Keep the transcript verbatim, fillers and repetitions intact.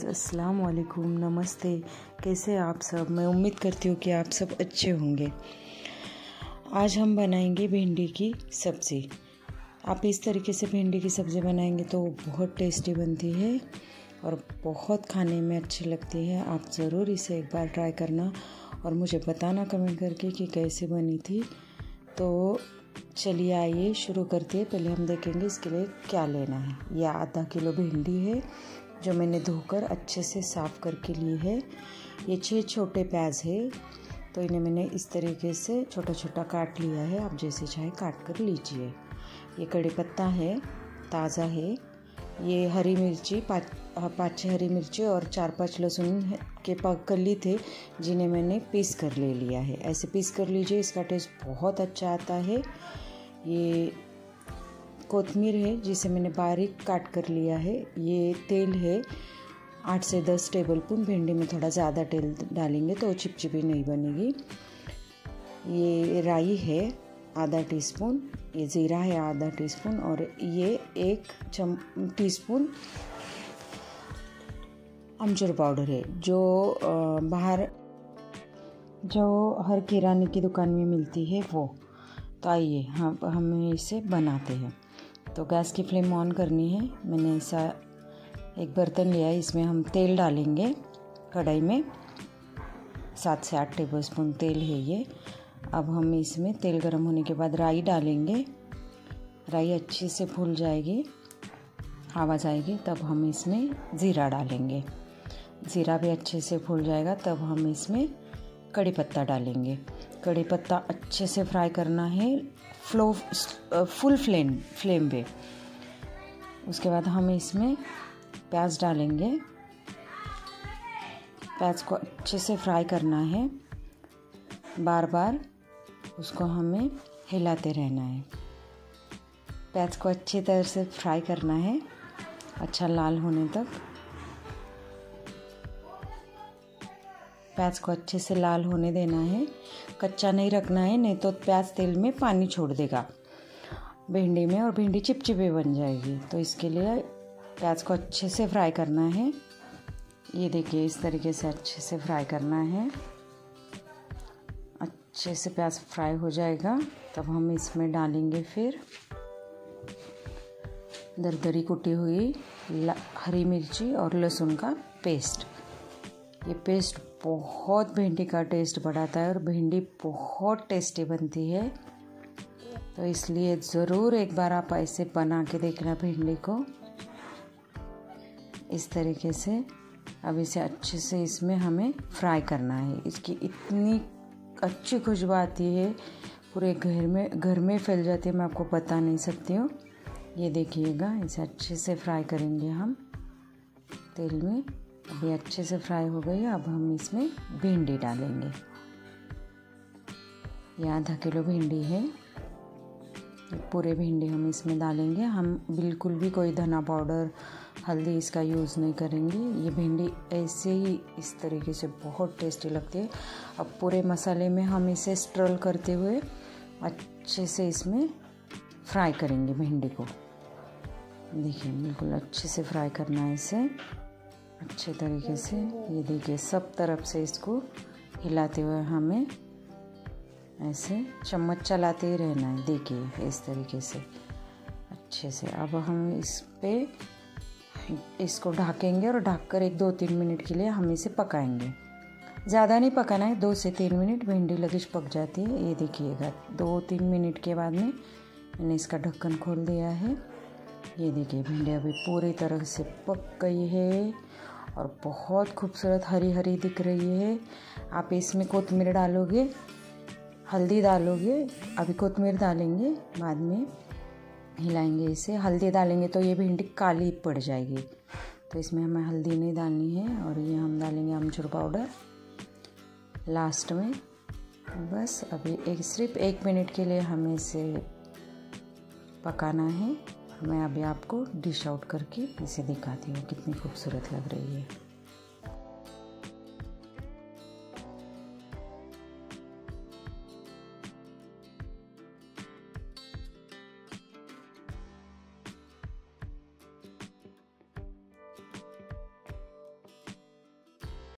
अस्सलाम वालेकुम, नमस्ते। कैसे आप सब? मैं उम्मीद करती हूँ कि आप सब अच्छे होंगे। आज हम बनाएंगे भिंडी की सब्ज़ी। आप इस तरीके से भिंडी की सब्ज़ी बनाएंगे तो बहुत टेस्टी बनती है और बहुत खाने में अच्छी लगती है। आप ज़रूर इसे एक बार ट्राई करना और मुझे बताना कमेंट करके कि कैसे बनी थी। तो चलिए आइए शुरू करते हैं। पहले हम देखेंगे इसके लिए क्या लेना है। यह आधा किलो भिंडी है जो मैंने धोकर अच्छे से साफ़ करके ली है। ये छः छोटे प्याज है तो इन्हें मैंने इस तरीके से छोटा छोटा काट लिया है। आप जैसे चाहे काट कर लीजिए। ये कड़ी पत्ता है, ताज़ा है। ये हरी मिर्ची पाँच पाँच छः हरी मिर्ची और चार पांच लहसुन के कली थे जिन्हें मैंने पीस कर ले लिया है। ऐसे पीस कर लीजिए, इसका टेस्ट बहुत अच्छा आता है। ये कोतमीर है जिसे मैंने बारीक काट कर लिया है। ये तेल है आठ से दस टेबल स्पून। भिंडी में थोड़ा ज़्यादा तेल डालेंगे तो चिपचिपी नहीं बनेगी। ये राई है आधा टीस्पून। ये ज़ीरा है आधा टीस्पून और ये एक चम टीस्पून अमचूर पाउडर है जो बाहर जो हर किराने की दुकान में मिलती है वो। तो आइए हम हम इसे बनाते हैं। तो गैस की फ्लेम ऑन करनी है। मैंने ऐसा एक बर्तन लिया है, इसमें हम तेल डालेंगे। कढ़ाई में सात से आठ टेबल स्पून तेल है ये। अब हम इसमें तेल गर्म होने के बाद राई डालेंगे। राई अच्छे से फूल जाएगी, आवाज़ आएगी, तब हम इसमें ज़ीरा डालेंगे। ज़ीरा भी अच्छे से फूल जाएगा तब हम इसमें कड़ी पत्ता डालेंगे। कड़ी पत्ता अच्छे से फ्राई करना है फ्लो फुल फ्लेम फ्लेम पे। उसके बाद हम इसमें प्याज डालेंगे। प्याज को अच्छे से फ्राई करना है, बार बार उसको हमें हिलाते रहना है। प्याज को अच्छी तरह से फ्राई करना है, अच्छा लाल होने तक। प्याज को अच्छे से लाल होने देना है, कच्चा नहीं रखना है, नहीं तो प्याज तेल में पानी छोड़ देगा भिंडी में और भिंडी चिपचिपी बन जाएगी। तो इसके लिए प्याज को अच्छे से फ्राई करना है। ये देखिए इस तरीके से अच्छे से फ्राई करना है। अच्छे से प्याज फ्राई हो जाएगा तब हम इसमें डालेंगे फिर दरदरी कुटी हुई हरी मिर्ची और लहसुन का पेस्ट। ये पेस्ट बहुत भिंडी का टेस्ट बढ़ाता है और भिंडी बहुत टेस्टी बनती है। तो इसलिए ज़रूर एक बार आप ऐसे बना के देखना भिंडी को इस तरीके से। अब इसे अच्छे से इसमें हमें फ्राई करना है। इसकी इतनी अच्छी खुशबू आती है, पूरे घर में घर में फैल जाती है, मैं आपको बता नहीं सकती हूँ। ये देखिएगा, इसे अच्छे से फ्राई करेंगे हम तेल में। अभी अच्छे से फ्राई हो गई है। अब हम इसमें भिंडी डालेंगे। ये आधा किलो भिंडी है। पूरे भिंडी हम इसमें डालेंगे। हम बिल्कुल भी कोई धना पाउडर, हल्दी इसका यूज़ नहीं करेंगे। ये भिंडी ऐसे ही इस तरीके से बहुत टेस्टी लगती है। अब पूरे मसाले में हम इसे स्ट्रल करते हुए अच्छे से इसमें फ्राई करेंगे भिंडी को। देखिए बिल्कुल अच्छे से फ्राई करना है इसे अच्छे तरीके से। ये देखिए सब तरफ से इसको हिलाते हुए हमें ऐसे चम्मच चलाते ही रहना है। देखिए इस तरीके से अच्छे से। अब हम इस पे इसको ढकेंगे और ढककर एक दो तीन मिनट के लिए हम इसे पकाएंगे। ज़्यादा नहीं पकाना है, दो से तीन मिनट। भिंडी लगेज पक जाती है। ये देखिएगा दो तीन मिनट के बाद में मैंने इसका ढक्कन खोल दिया है। ये देखिए भिंडी अभी पूरी तरह से पक गई है और बहुत खूबसूरत हरी हरी दिख रही है। आप इसमें कोतमीर डालोगे, हल्दी डालोगे। अभी कोतमीर डालेंगे, बाद में हिलाएंगे इसे। हल्दी डालेंगे तो ये भिंडी काली पड़ जाएगी, तो इसमें हमें हल्दी नहीं डालनी है। और ये हम डालेंगे अमचूर पाउडर लास्ट में। बस अभी एक सिर्फ एक मिनट के लिए हमें इसे पकाना है। मैं अभी आपको डिश आउट करके इसे दिखाती हूँ कितनी खूबसूरत लग रही है।